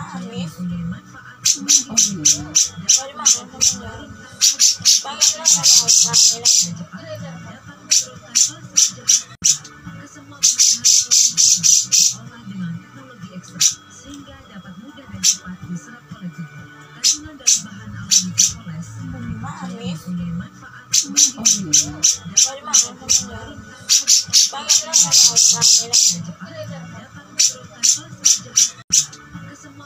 memahami mempunyai manfaat bagi bagaimana tubuh menghindari bagaimana dan cepat dapat menurunkan kolesterol jahat. Kesemua bahan olah dengan teknologi ekstrak sehingga dapat mudah dan cepat diserap oleh tubuh. Kandungan dalam bahan alami Cocoles memahami mempunyai manfaat bagi tubuh bagaimana menghindari bagaimana dan cepat dapat menurunkan kolesterol jahat. Kesemua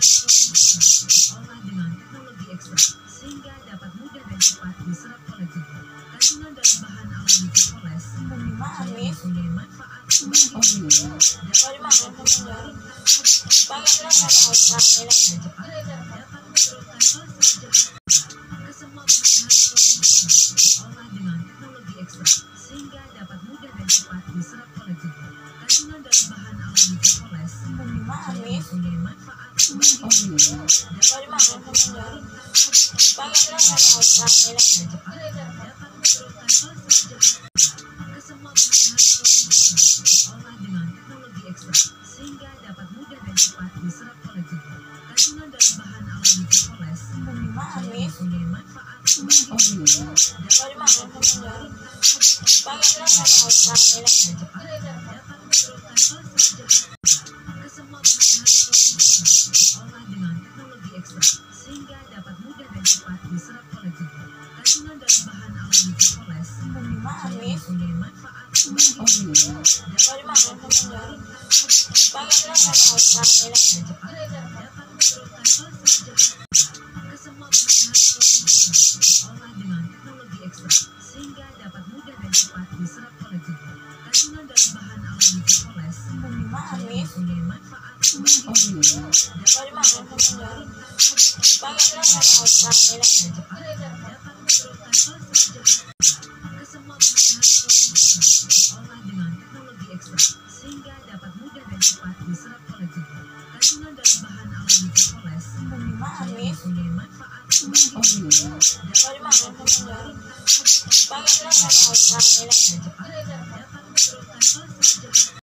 bahan olah dengan teknologi ekstrak sehingga dapat mudah dan cepat diserap oleh tubuh. Kandungan dalam bahan alami Cocoles memahami mempunyai manfaat bagi tubuh bagaimana menghindari bagaimana dan cepat dapat menurunkan kolesterol jahat. Kesemua bahan olah dengan teknologi ekstrak sehingga dapat mudah dan cepat diserap oleh tubuh. Kandungan dalam bahan alami Cocoles memahami mempunyai manfaat bagi tubuh bagaimana menghindari bagaimana dan cepat dapat menurunkan kolesterol jahat. Kesemua bahan olah dengan teknologi ekstrak sehingga dapat mudah dan cepat diserap oleh tubuh. Kandungan dalam bahan alami Cocoles memahami mempunyai manfaat bagi tubuh bagaimana menghindari bagaimana dan cepat dapat menurunkan kolesterol jahat. Kesemua bahan olah dengan teknologi ekstrak sehingga dapat mudah dan cepat diserap oleh tubuh. Kandungan dalam bahan alami Cocoles memahami mempunyai manfaat bagi tubuh bagaimana menghindari bagaimana dan cepat dapat menurunkan kolesterol jahat. Kesemua bahan olah dengan teknologi ekstrak sehingga dapat mudah dan cepat diserap oleh tubuh. Kandungan dalam bahan alami Cocoles memahami mempunyai manfaat bagi tubuh bagaimana menghindari bagaimana dan cepat dapat menurunkan kolesterol jahat. Kesemua bahan olah dengan teknologi ekstrak sehingga dapat mudah dan cepat diserap oleh tubuh. Kandungan dalam bahan alami Cocoles memahami mempunyai manfaat bagi tubuh bagaimana menghindari bagaimana dan cepat dapat menurunkan kolesterol jahat.